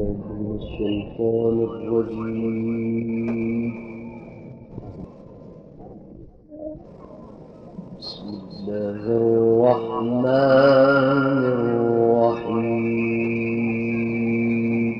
الشيطان الرجيم. بسم الله الرحمن الرحيم.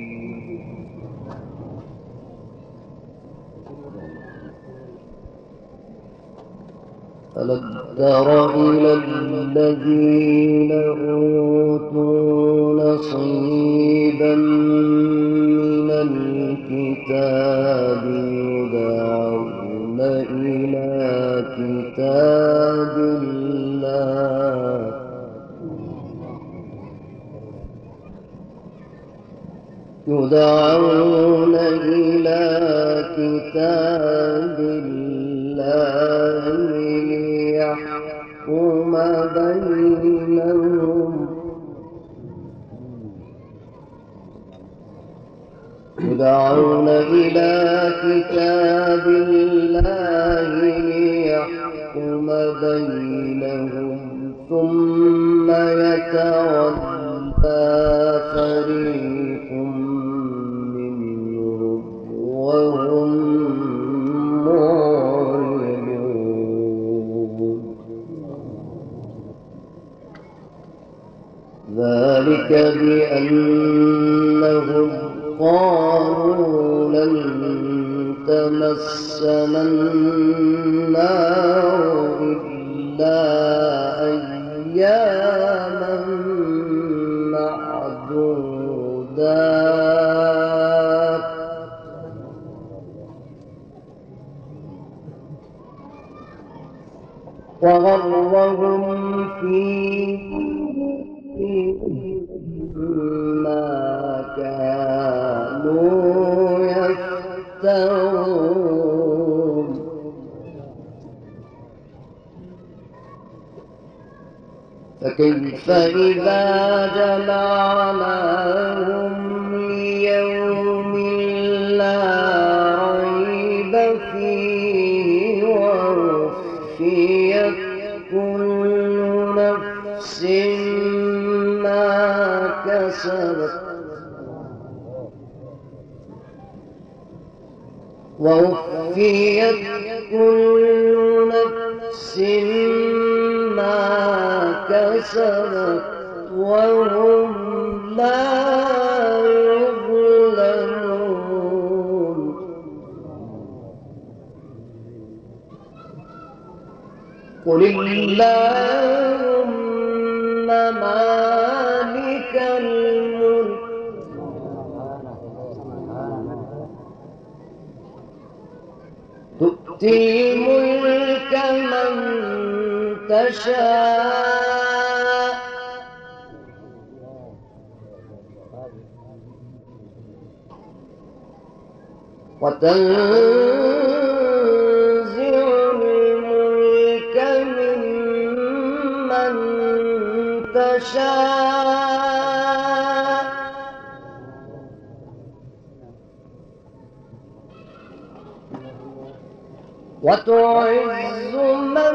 ألم تر إلى الذين أوتوا نصيبا من الكتاب يدعون إلى كتاب الله ليحكم بينهم يدعون إلى كتاب الله ليحكم بينهم ثم يتولى فريق منهم وهم معرضون. ذلك بأنهم قالوا لن تمسنا النار إلا أياما معدودات وغرهم ما كانوا يفترون. فكيف إذا جمعناهم ليوم لا ريب فيه ووفيت كل نفس ما كسبت ووفيت كل نفس ما كسبت وهم لا يظلمون. قل اللهم مالك الملك تؤتي الملك من تشاء وتنزع الملك ممن تشاء وتعز من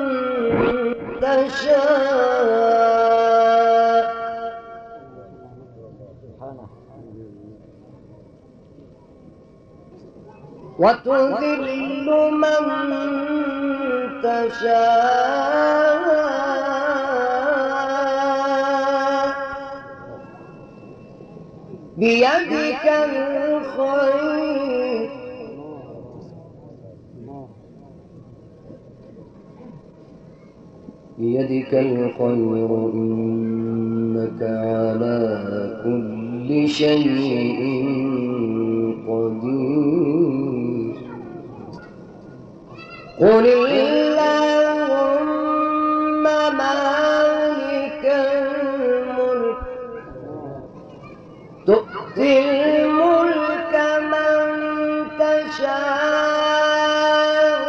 تشاء وتذل من تشاء بيدك الخير إنك على كل شيء قدير. قل اللهم مالك الملك تؤتي الملك من تشاء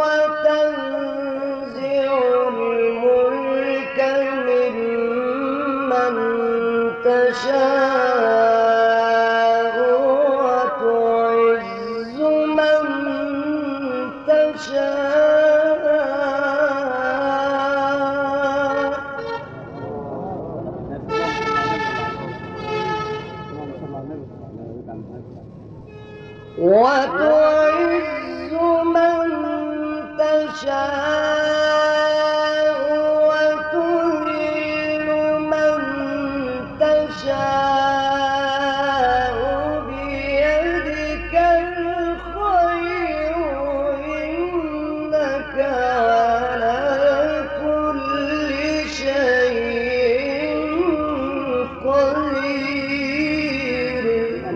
وتنزع الملك ممن تشاء وتعز من تشاء وتعز من تشاء وتذل من تشاء بيدك الخير إنك على كل شيء قدير.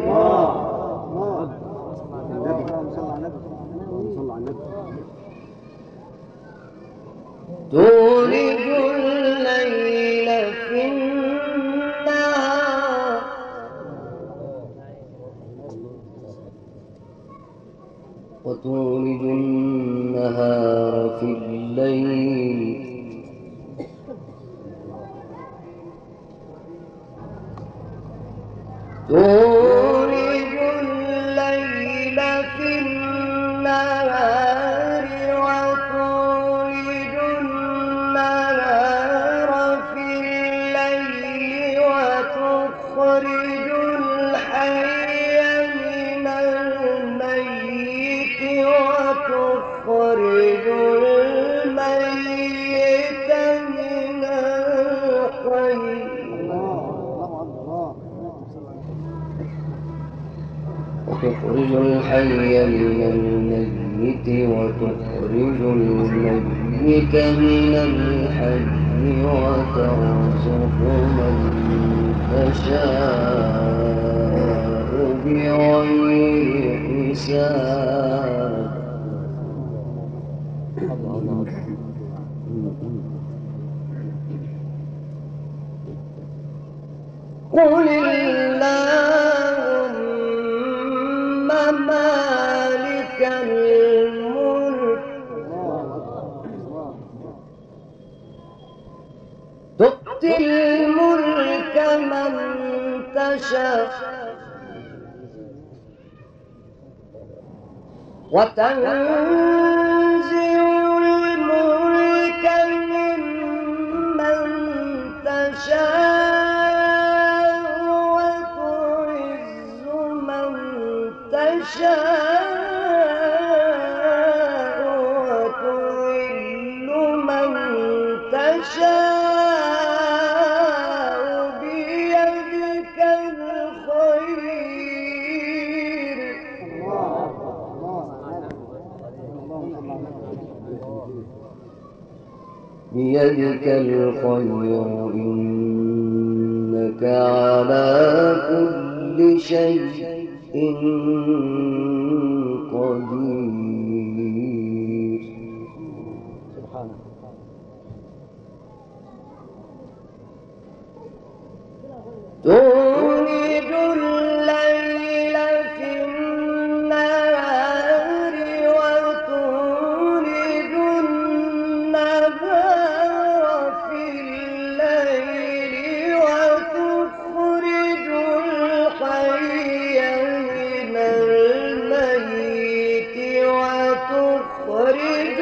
تولج الليل في النهار وتولج النهار في الليل تولج الليل في النهار وتولج النهار في الليل وتخرج الحي من الميت وتخرج الميت من الحي وتخرج الحي من الميت وتخرج الميت من الحي وترزق من تشاء بغير حساب. قل اللهم مالك الملك تؤتي الملك من تشاء وتنزع الملك ممن تشاء وتعز من تشاء وتذل من تشاء بيدك الخير. بيدك الخير إنك على كل شيء قدير. سبحانه. تولج الليل في النهار وتولج النهار في الليل وتخرج الحي من الميت وتخرج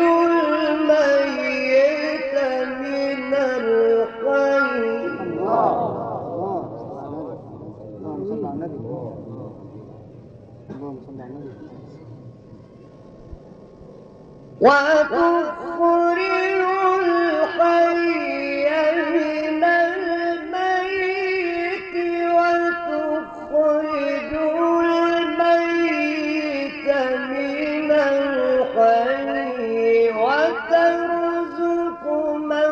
الميت من الحي. وتخرج الحي من الميت وتخرج الميت من الحي وترزق من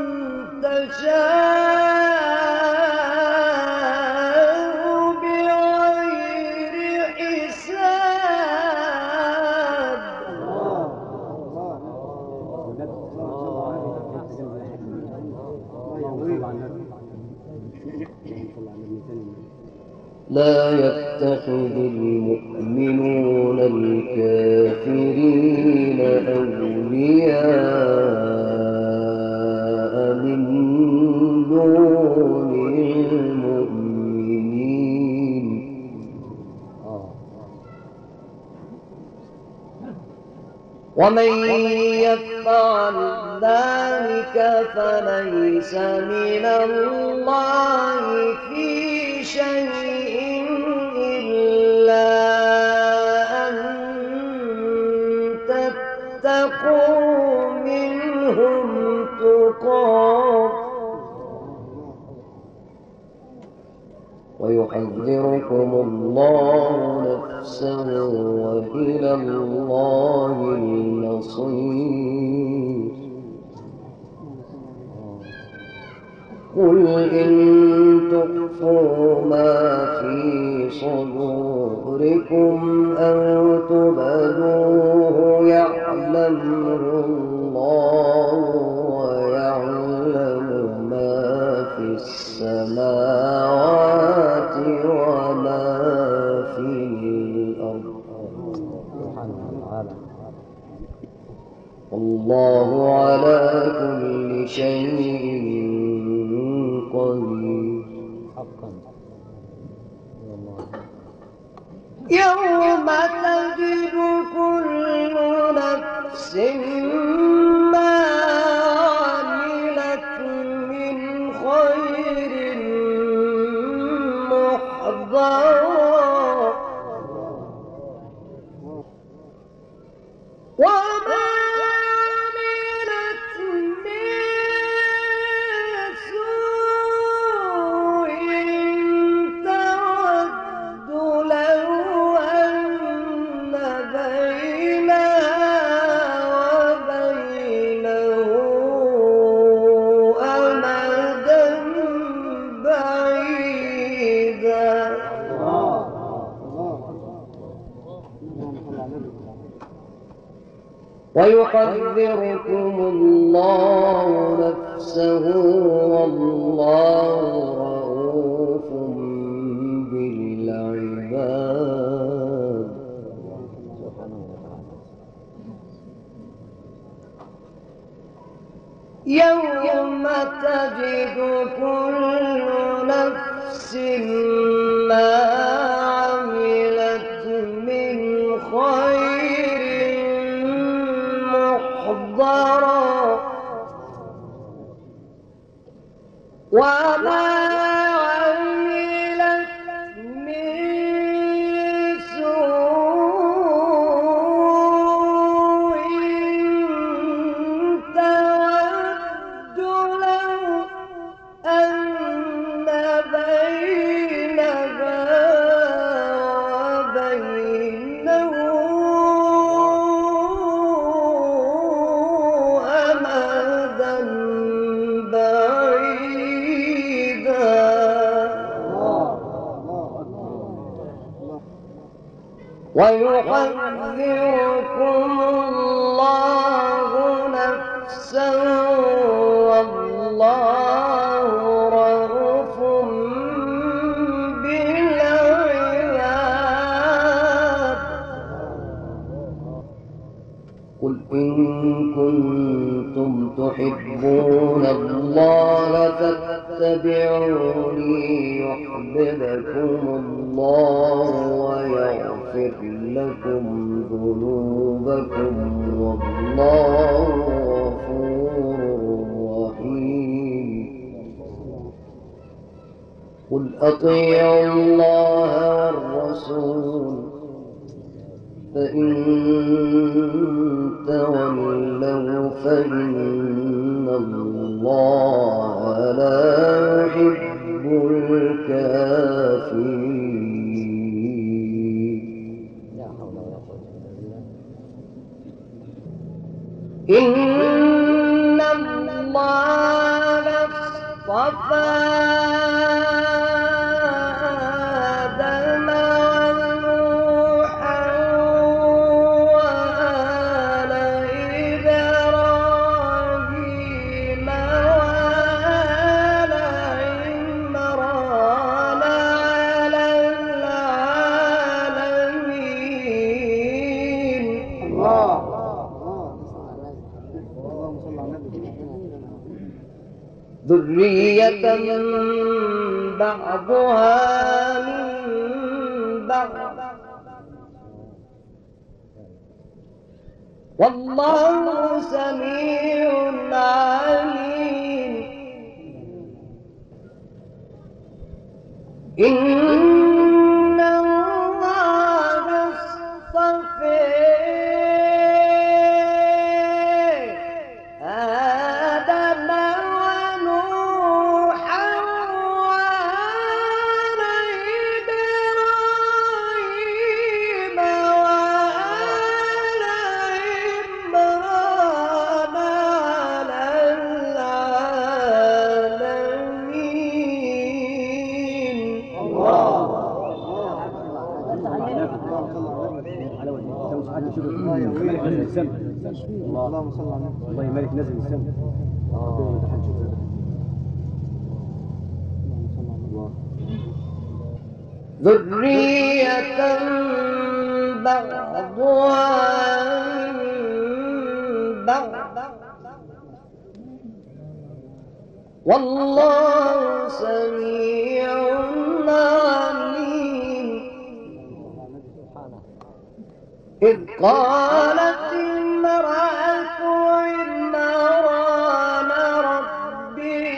تشاء بغير حساب. لا يتخذ المؤمنون الكافرين أولياء من دون المؤمنين ومن يفعل ذلك فليس من الله في شيء إلا ويحذركم الله نفسه وإلى الله المصير. قل إن تخفوا ما في صدوركم أو تبدوه يعلمه الله ويعلم ما في السماوات وما في الأرض والله على كل شيء قدير. يوم تجد كل نفس ما عملت من خير محضرا وما عملت من سوء تود لو أن بينها وبينه أمدا بعيدا ويحذركم الله نفسه والله رؤوف بالعباد. يوم تجد كل نفس ما عملت من خير محضرا وما عملت من سوء تود لو أن بينها وبينه أمدا بعيدا ويحذركم الله نفسه والله رؤوف بالعباد. قل إن كنتم تحبون الله فاتبعوني يحببكم الله ويغفر لكم ذنوبكم والله غفور رحيم. قل أطيعوا الله والرسول فإن تولوا فإن الله لا يحب الكافرين. إن الله اصطفى ذرية بعضها من بعض والله سميع عليم. إن الله اصطفى آدم ونوحا وآل على وجهه تسوي حاجه شوف ملك نزل السماء اللهم صل على النبي والله ملك نزل السماء ذرية بعضها من بعض والله سميع عليم إذ قالت امرأة عمران رب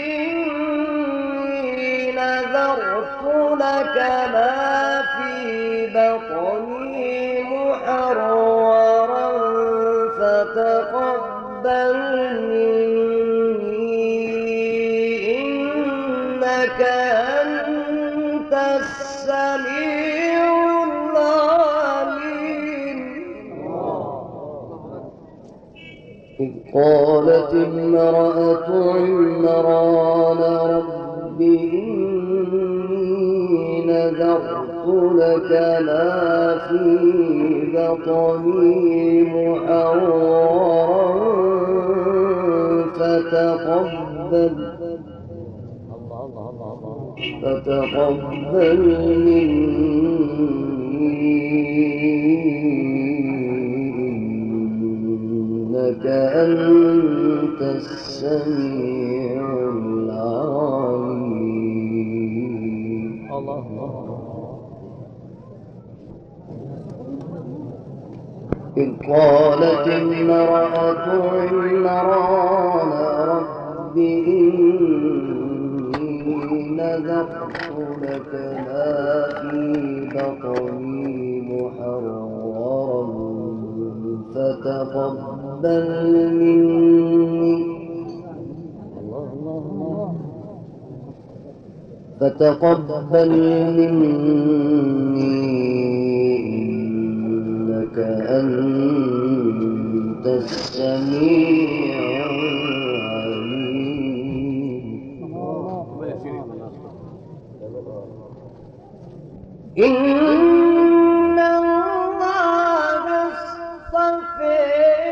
إني نذرت لك ما في بطني محررا فتقبل مني إنك أنت السميع العليم إذ قالت امرأة عمران رب إني نذرت لك ما في بطني محررا فتقبل مني إنك أنت السميع العليم الله إذ قالت امرأة عمران رب إني نذرت لك ما في بطني محررا فتقبل مني إنك أنت السميع العليم إن الله اصطفى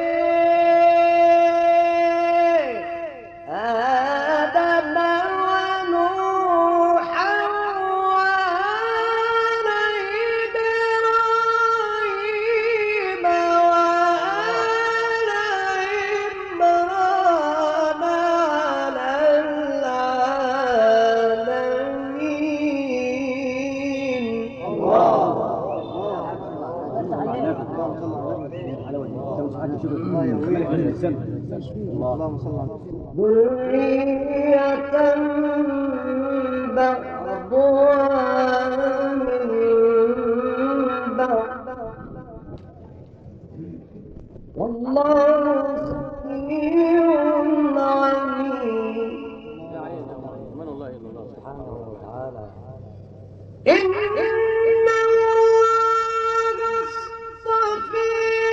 آدم ونوحا وآل إبراهيم وآل عمران على العالمين على وجهه تسوي حاجه شوف ملك نزل السماء اللهم صل على النبي ذرية بعضها من بعض والله سميع عليم من الله الا الله سبحانه وتعالى إن الله اصطفى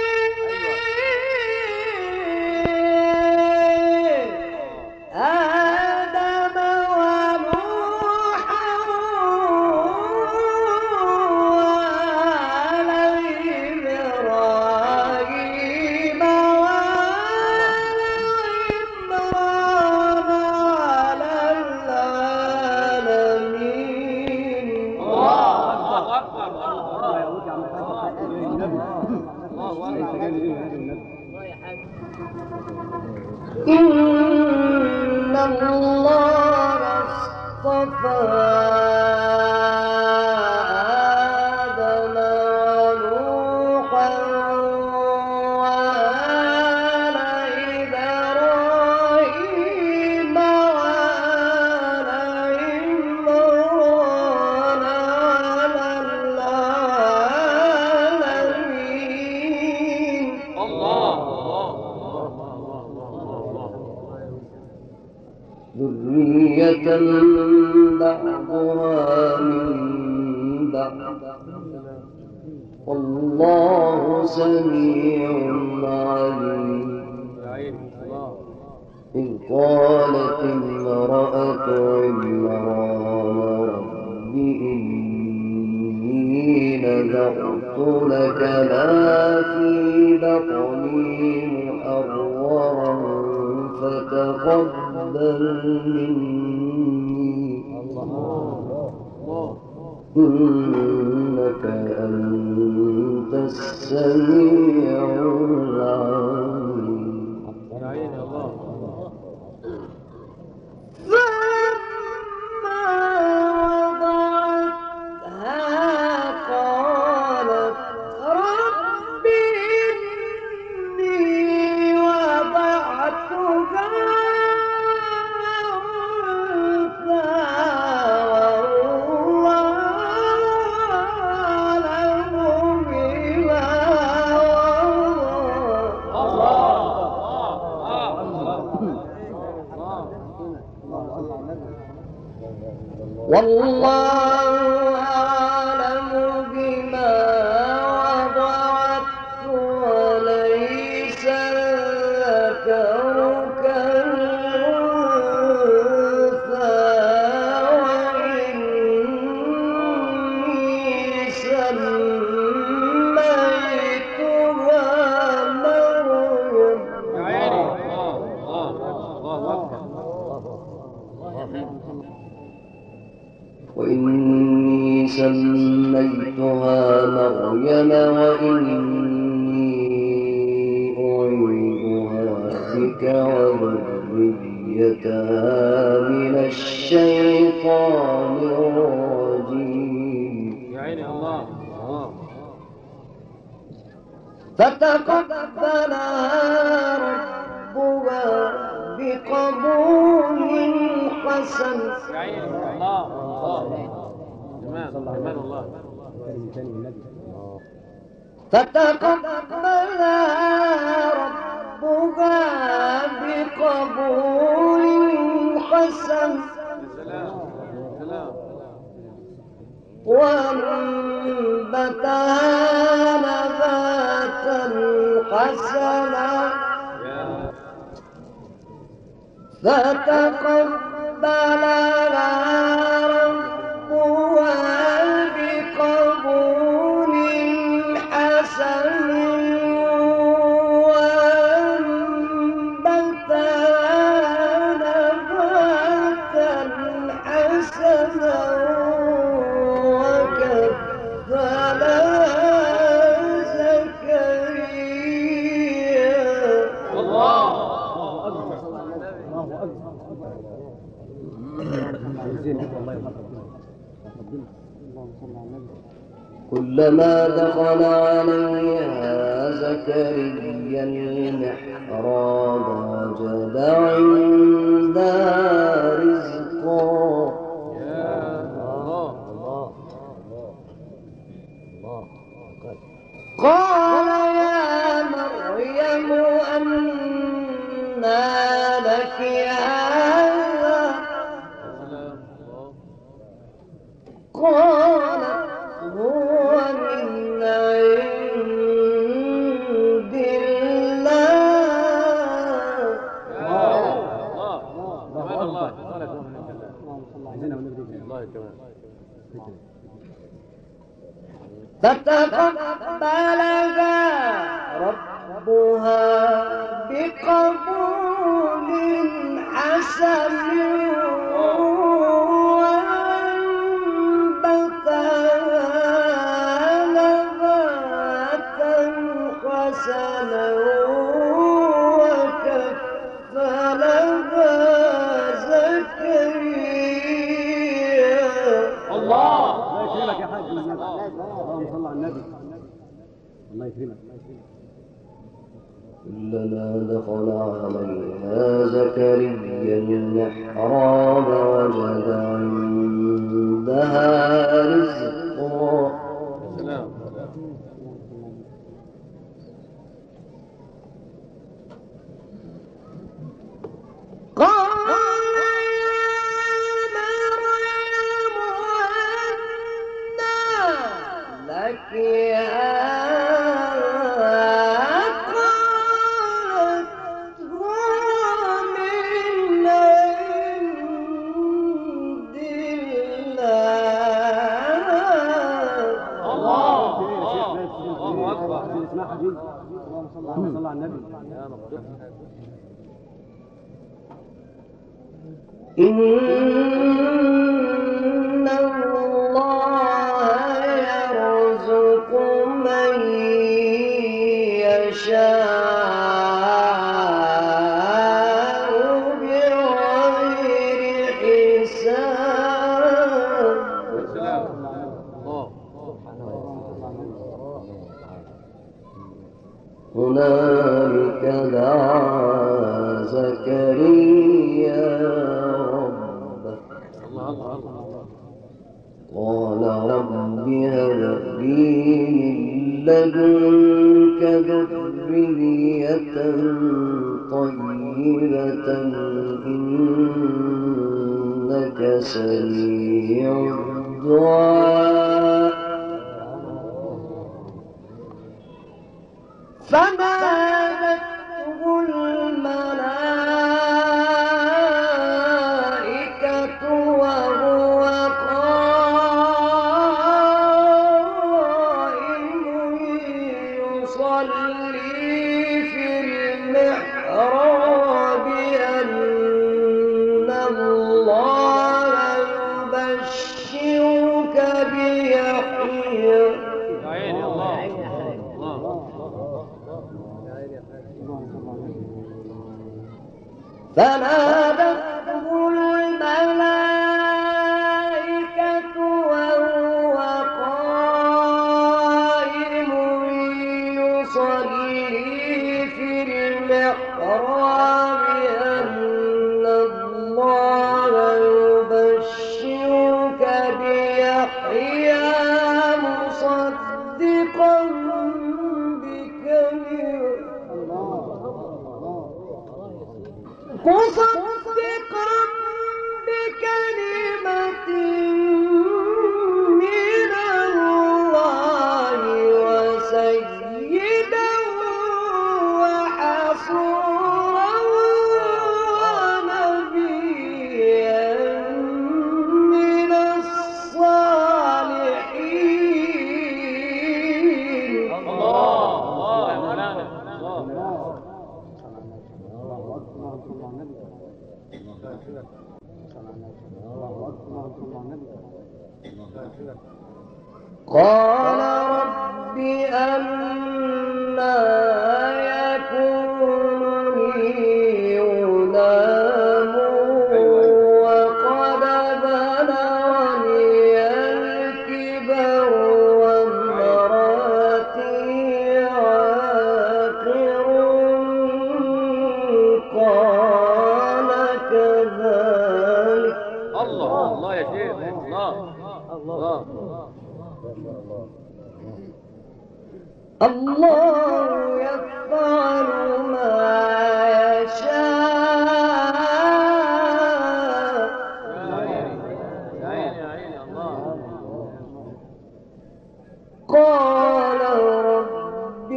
آدم ونوحا وآل إبراهيم وآل عمران على العالمين إن الله اصطفى آدم ونوحا وآل إبراهيم وآل عمران على العالمين ذرية بعضها من بعض والله سميع عليم إذ قالت امرأة عمران رب إني نذرت لك ما في بطني محررا فتقبل مني إنك أنت السميع العليم. والله أعلم بما وضعت وليس الذكر كالأنثى وإني سميتها مريم وإني أعيذها بك وذريتها من الشيطان الرجيم. فتقبلها ربها بقبول حسن. فتقبلها ربها بقبول حسن وأنبتها نباتا حسنا فتقبلها كلما دخل عليها زكريا المحراب وجد عندها رزقا. قال يا مريم أنى لك هذا؟ قالت هو من عند الله. فتقبلها ربها بقبول حسن كلما دخل عليها زكريا المحراب وجد عندها رزقا. اسمعها دي. اللهم صل على النبي. إن الله يرزق من يشاء بغير حساب. هنالك دعا زكريا ربه قال رب هب لي من لدنك ذرية طيبة إنك سميع الدعاء. فنادته الملائكة وهو قائم يصلي في المحراب أن الله يبشرك بيحيى. فنادته الملائكة وهو قائم يصلي في المحراب أن الله يبشرك بيحيى مصدقا بكلمة من الله وسيدا وحصورا ونبيا من الصالحين. الله يا مولانا. قال رب أنى يكون لي غلام وقد بلغني الكبر وامرأتي عاقر قال كذلك. الله يا شيخ. الله الله يفعل ما يشاء. يا عيني الله. قال رب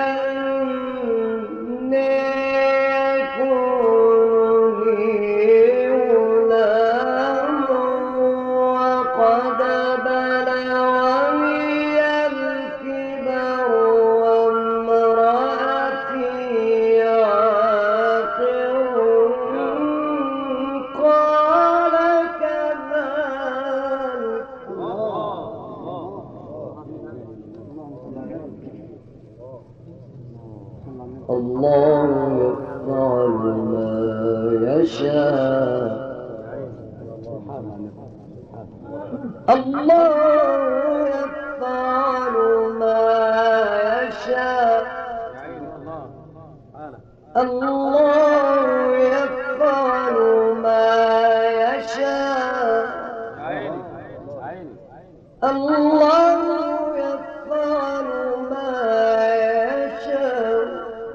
أنى يكون لي غلام وقد بلغني الكبر وامرأتي عاقر قال كذلك. الله يفعل ما يشاء. الله يفعل ما يشاء. الله يفعل ما يشاء. الله يفعل ما يشاء.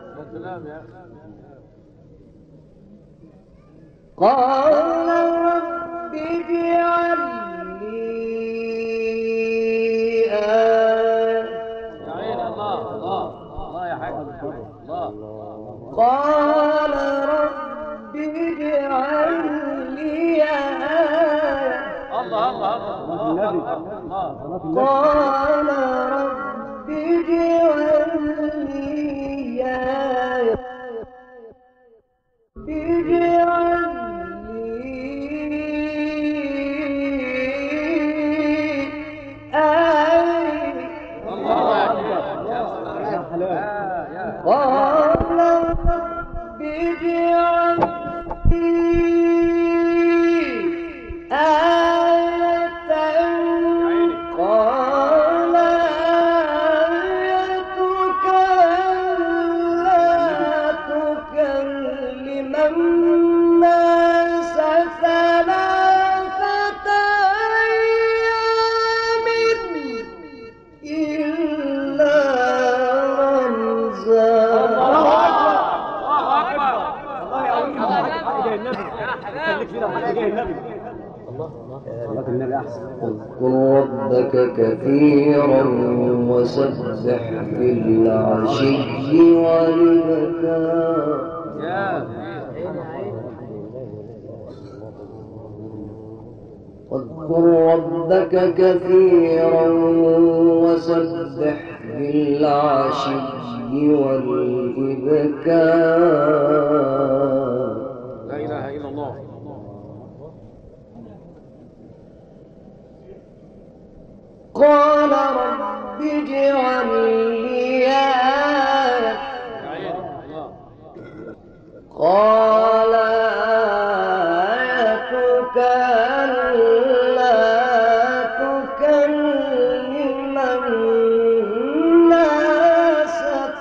قال رب اجعل لي الله يا حاج. قال رب اجعل لي الله قال رب اجعل واذكر ربك كثيرا وسبح بالعشي والإبكار. واذكر ربك كثيرا وسبح بالعشي والإبكار. لا إله إلا الله. قال رب اجعل لي آية. قال آيتك ألا تكلم الناس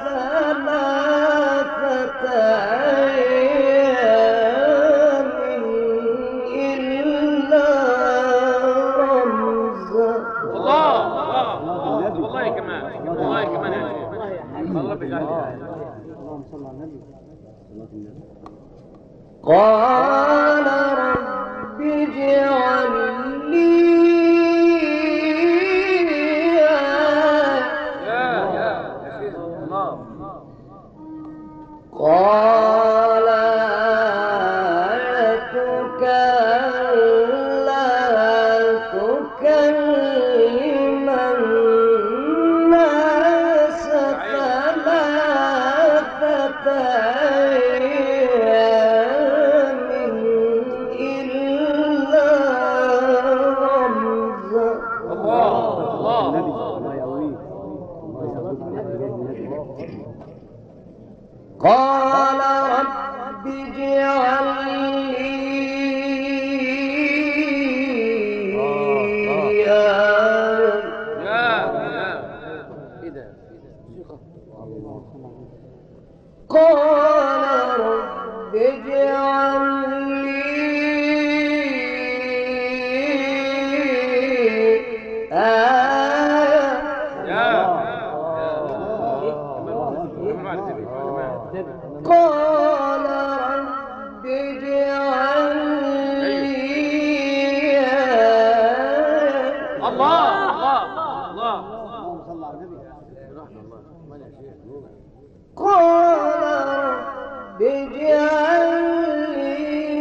ثلاثة أيام إلا رمزا. والله كمان والله كمان يا شيخ. الله بيجعلها. اللهم صل على النبي. قال رب اجعل لي يا شيخ الله. قال آيتك ألا تكلم الناس ثلاثة أيام إلا رمزا. النبي الله يقويك. الله يحفظك على النبي. قال رب اجعل لي آية. إيه ده؟ قال رب اجعل لي آية. قال رب اجعل لي آية. الله. اللهم صل على النبي. قال رب اجعل لي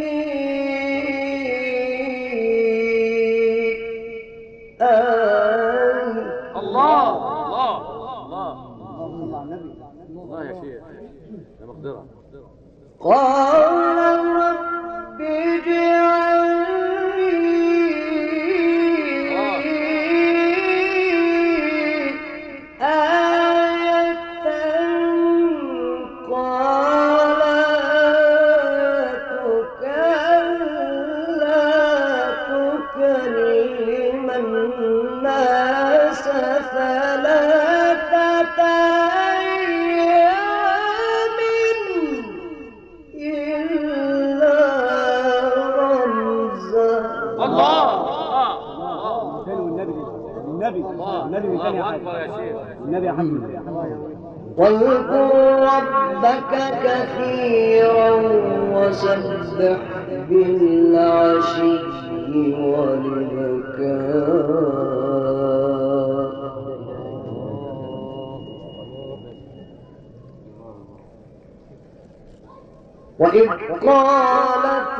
آية. الله. اللهم صل على النبي. الله يا شيخ يا مقدرة. قال رب اجعل الناس ثلاثة أيام إلا رمزا. الله. تاني والنبي من تاني الله حاجة. أكبر يا شيخ. النبي يا حبيبي. واذكر ربك كثيرا وسبح بالعشي والإبكار. وإذ قالت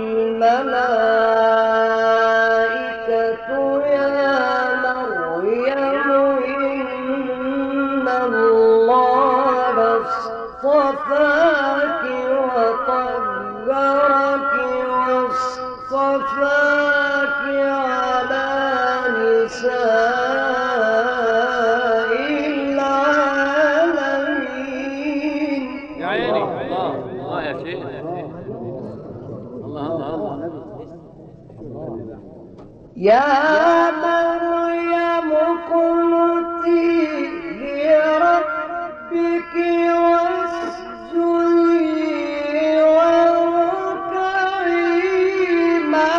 الملائكة يا مريم إن الله اصطفاك وطهرك واصطفاك على نساء العالمين. يا عيني. الله يا شيخ. الله. يا مريم اقنتي لربك واسجدي واركعي مع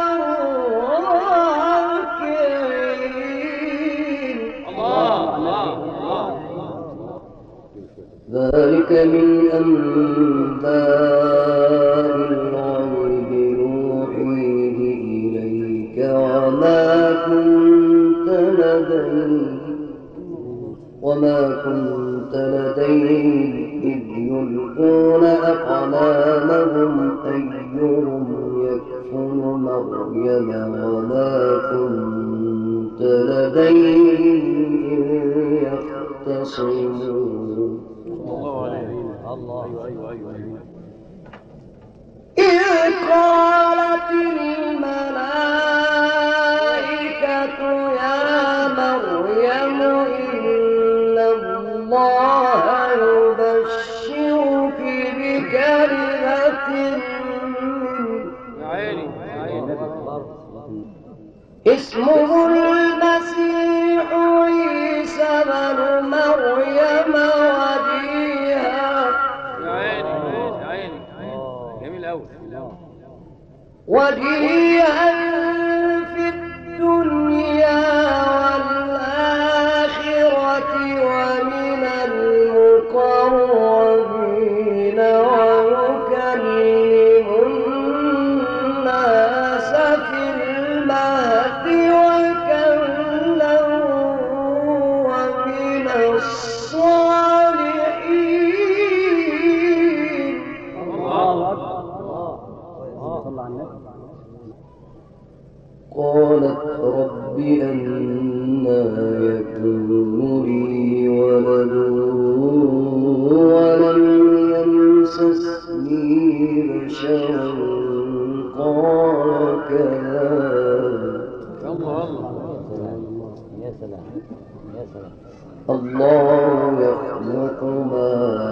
الراكعين. الله. ذلك من أنباء الغيب نوحيه إليك وما وما كنت لديهم إذ يلقون أقلامهم أيهم يكفل مريم وما كنت لديهم إذ يختصمون الله عليه. الله. أيوه. إذ قالت الملائكة يا مريم إن الله يبشرك بكلمة منه يا عيني يا عيني. اسمه المسيح عيسى بن مريم يا عيني يا عيني. جميل أوي. وجيها في الدنيا والآخرة ومن المقربين ويكلم الناس في المهد وكهلا ومن الصالحين. الله أكبر. صلى على النبي. قالت رب أنى يكون لي ولد ولم يمسسني بشر قال كذلك الله. يا سلام. الله يخلق ما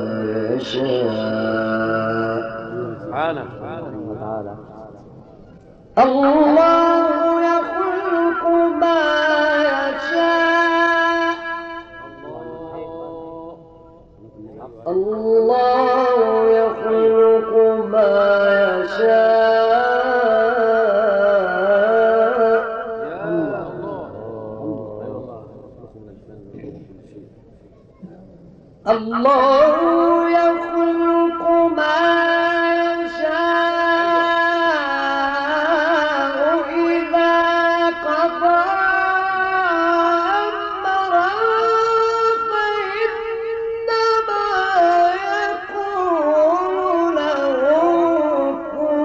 يشاء سبحانه. وتعالى. الله يخلق ما يشاء الله يخلق ما يشاء الله يخلق ما يشاء إذا قضى أمرا فإنما يقول له كن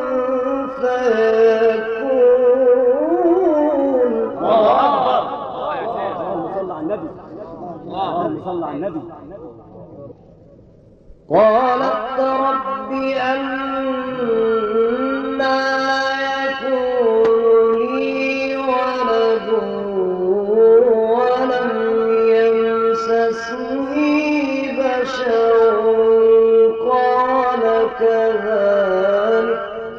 فيكون. الله أكبر. الله يا شيخ. اللهم صل على النبي. اللهم صل على النبي. قالت رب أنى يكون لي ولد ولم يمسسني بشر قال كذلك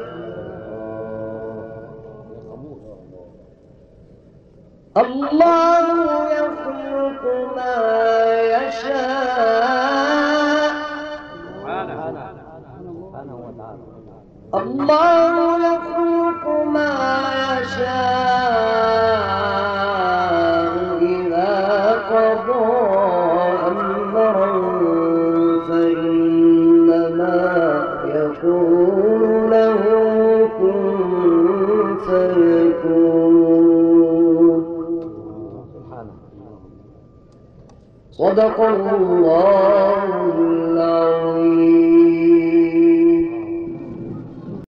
الله يخلق ما يشاء الله يخلق ما يشاء إذا قضى أمرا فإنما يقول له كن فيكون. صدق الله العظيم.